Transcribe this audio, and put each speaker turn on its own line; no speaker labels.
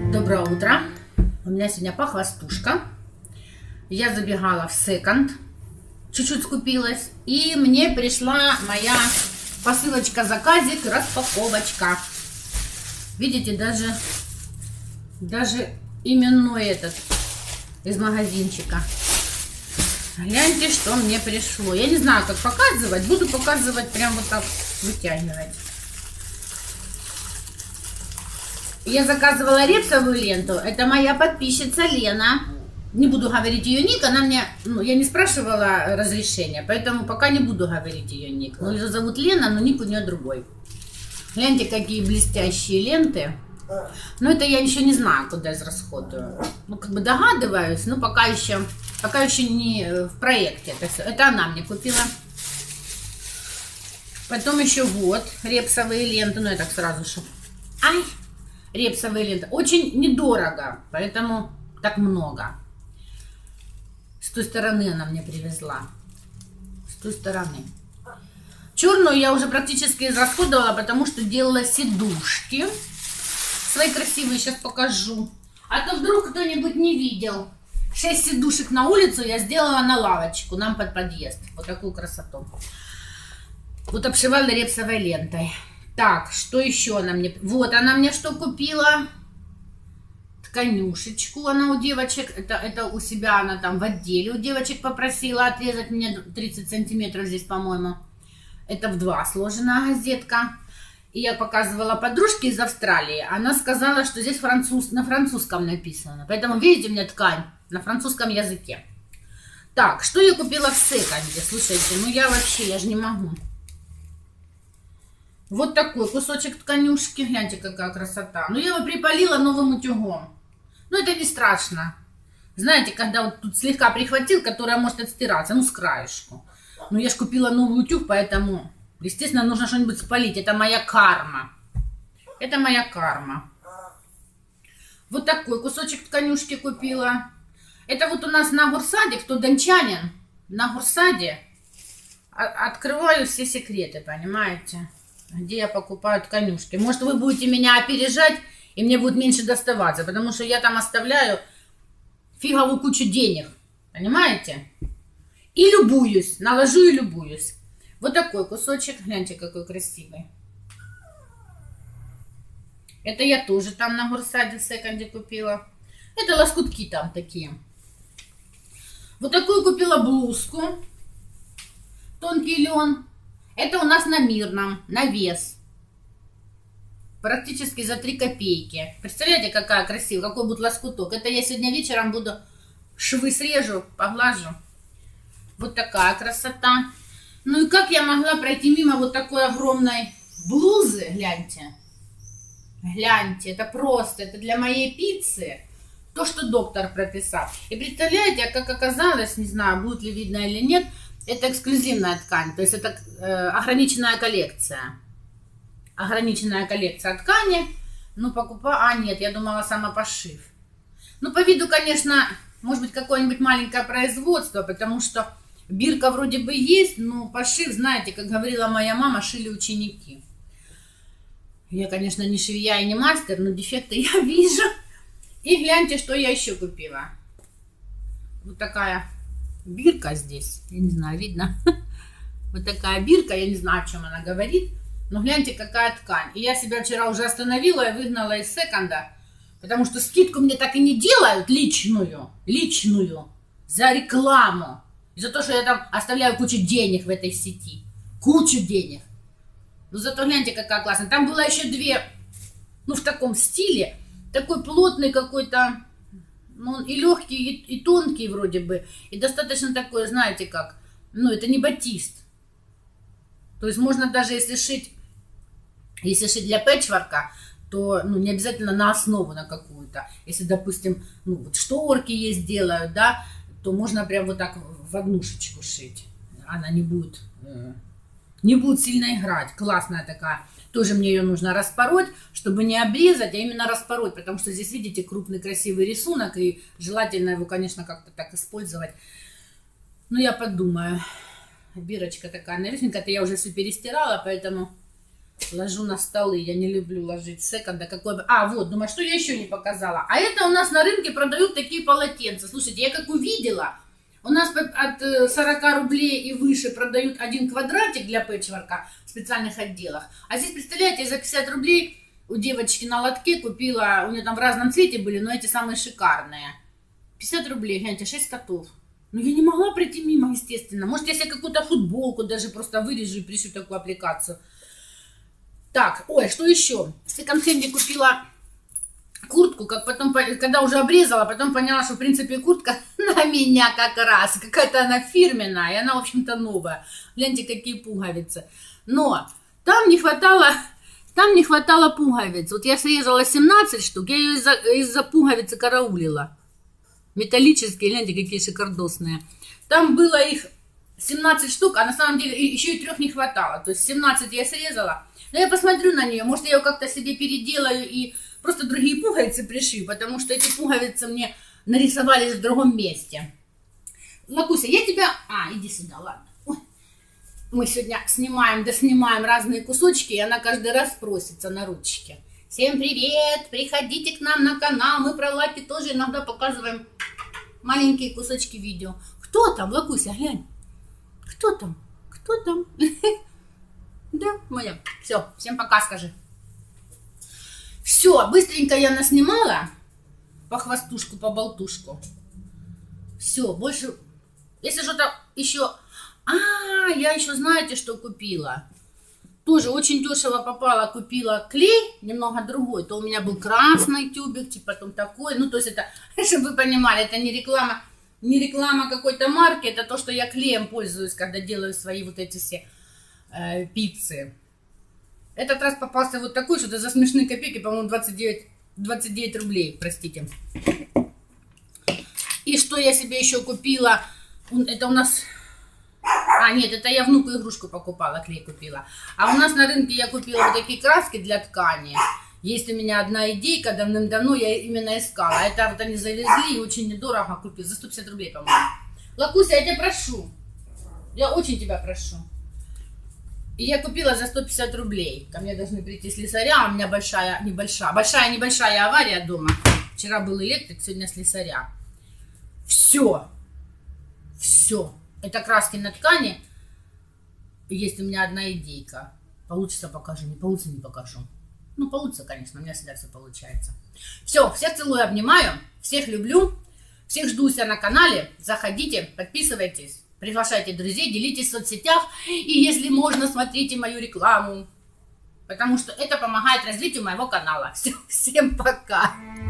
Доброе утро. У меня сегодня похвастушка. Я забегала в секонд, чуть-чуть скупилась, и мне пришла моя посылочка, заказик, распаковочка. Видите, даже именной этот из магазинчика. Гляньте, что мне пришло. Я не знаю, как показывать. Буду показывать прям вот так, вытягивать. Я заказывала репсовую ленту. Это моя подписчица Лена. Не буду говорить ее ник. Она мне, я не спрашивала разрешения, поэтому пока не буду говорить ее ник. Но ее зовут Лена, но ник у нее другой. Гляньте, какие блестящие ленты. Но это я еще не знаю, куда израсходую. Как бы догадываюсь, но пока еще не в проекте. Это она мне купила. Потом еще вот репсовые ленты. Я так сразу что. Ай! Репсовые ленты. Очень недорого, поэтому так много. С той стороны она мне привезла. С той стороны. Черную я уже практически израсходовала, потому что делала сидушки. Свои красивые сейчас покажу. А то вдруг кто-нибудь не видел. 6 сидушек на улицу я сделала на лавочку, нам под подъезд. Вот такую красоту. Вот обшивала репсовой лентой. Так, что еще она мне... Вот она мне что купила. Тканюшечку она у девочек. Это у себя она там в отделе у девочек попросила отрезать мне 30 сантиметров здесь, по-моему. Это в 2 сложенная газетка. И я показывала подружке из Австралии. Она сказала, что здесь на французском написано. Поэтому, видите, у меня ткань на французском языке. Так, что я купила в секонде? Слушайте, я же не могу. Вот такой кусочек тканюшки. Гляньте, какая красота. Я его припалила новым утюгом. Это не страшно. Знаете, когда вот тут слегка прихватил, которая может отстираться, с краешку. Я же купила новый утюг, поэтому, естественно, нужно что-нибудь спалить. Это моя карма. Это моя карма. Вот такой кусочек тканюшки купила. Это вот у нас на Гурсаде, кто дончанин, на Гурсаде открываю все секреты, понимаете? Где я покупаю тканюшки. Может, вы будете меня опережать, и мне будет меньше доставаться, потому что я там оставляю фиговую кучу денег, понимаете? И любуюсь, наложу и любуюсь. Вот такой кусочек, гляньте, какой красивый. Это я тоже там на Гурсаде в секонде купила. Это лоскутки там такие. Вот такую купила блузку. Тонкий лен. Это у нас на Мирном, на вес. Практически за 3 копейки. Представляете, какая красивая, какой будет лоскуток. Это я сегодня вечером буду швы срежу, поглажу. Вот такая красота. И как я могла пройти мимо вот такой огромной блузы, гляньте. Гляньте, это просто, это для моей пиццы. То, что доктор прописал. И представляете, как оказалось, не знаю, будет ли видно или нет, это эксклюзивная ткань, то есть это ограниченная коллекция. Ограниченная коллекция ткани. Нет, я думала самопошив. По виду, конечно, может быть, какое-нибудь маленькое производство, потому что бирка вроде бы есть, но пошив, знаете, как говорила моя мама, шили ученики. Я, конечно, не швея и не мастер, но дефекты я вижу. И гляньте, что я еще купила. Вот такая бирка здесь. Я не знаю, видно. Вот такая бирка. Я не знаю, о чем она говорит. Но гляньте, какая ткань. И я себя вчера уже остановила и выгнала из секонда. Потому что скидку мне так и не делают личную. За рекламу. И за то, что я там оставляю кучу денег в этой сети. Кучу денег. Зато гляньте, какая классная. Там было еще 2, в таком стиле. Такой плотный какой-то. И легкий, и тонкий вроде бы. И достаточно такой, знаете как. Это не батист. То есть можно даже если шить для пэтчворка, то не обязательно на основу на какую-то. Если, допустим, вот шторки есть делают, да, то можно прям вот так в однушечку шить. Она не будет сильно играть. Классная такая. Тоже мне ее нужно распороть, чтобы не обрезать, а именно распороть, потому что здесь, видите, крупный красивый рисунок, и желательно его, конечно, как-то так использовать. Я подумаю. Бирочка такая навесненькая, это я уже все перестирала, поэтому ложу на столы. Я не люблю ложить секонда. Какой бы... А, вот, думаю, что я еще не показала. А это у нас на рынке продают такие полотенца. Слушайте, я как увидела, у нас от 40 рублей и выше продают 1 квадратик для пэтчворка в специальных отделах. А здесь, представляете, за 50 рублей у девочки на лотке купила, у нее там в разном цвете были, но эти самые шикарные. 50 рублей, гляньте, 6 котов. Ну, я не могла пройти мимо, естественно. Может, если я какую-то футболку даже просто вырежу и пришью такую аппликацию. Так, ой, что еще? В секонд-хенде купила куртку, как потом, когда уже обрезала, потом поняла, что, в принципе, куртка на меня как раз. Какая-то она фирменная, и она, в общем-то, новая. Гляньте, какие пуговицы. Но там не хватало пуговиц. Вот я срезала 17 штук, я ее из-за пуговицы караулила. Металлические, гляньте, какие шикардосные. Там было их 17 штук, а на самом деле еще и 3 не хватало. То есть 17 я срезала. Но я посмотрю на нее, может, я ее как-то себе переделаю и просто другие пуговицы пришью, потому что эти пуговицы мне нарисовались в другом месте. Лакуся, я тебя... А, иди сюда, ладно. Ой. Мы сегодня доснимаем разные кусочки, и она каждый раз просится на ручки. Всем привет! Приходите к нам на канал. Мы про лаки тоже иногда показываем маленькие кусочки видео. Кто там, Лакуся, глянь? Кто там? Кто там? Да, моя. Все, всем пока, скажи. Все, быстренько я наснимала по хвостушку, по болтушку. Все, больше... Если что-то еще... я еще знаете, что купила? Тоже очень дешево попала, купила клей, немного другой. То у меня был красный тюбик, потом такой. Ну, то есть это, чтобы вы понимали, это не реклама какой-то марки, это то, что я клеем пользуюсь, когда делаю свои вот эти все пиццы. Этот раз попался вот такой, что-то за смешные копейки, по-моему, 29 рублей, простите. И что я себе еще купила? Это у нас... нет, это я внуку игрушку покупала, клей купила. А у нас на рынке я купила вот такие краски для ткани. Есть у меня одна идейка, давным-давно я именно искала. Это вот они завезли и очень недорого купила. За 150 рублей, по-моему. Лакуся, я тебя прошу. Я очень тебя прошу. И я купила за 150 рублей. Ко мне должны прийти слесаря. У меня большая небольшая авария дома. Вчера был электрик, сегодня слесаря. Все. Это краски на ткани. Есть у меня одна идейка. Получится, покажу. Не получится, не покажу. Ну, получится, конечно. У меня всегда все получается. Все, всех целую, обнимаю. Всех люблю. Всех жду у себя на канале. Заходите, подписывайтесь. Приглашайте друзей, делитесь в соцсетях. И если можно, смотрите мою рекламу. Потому что это помогает развитию моего канала. Всем пока.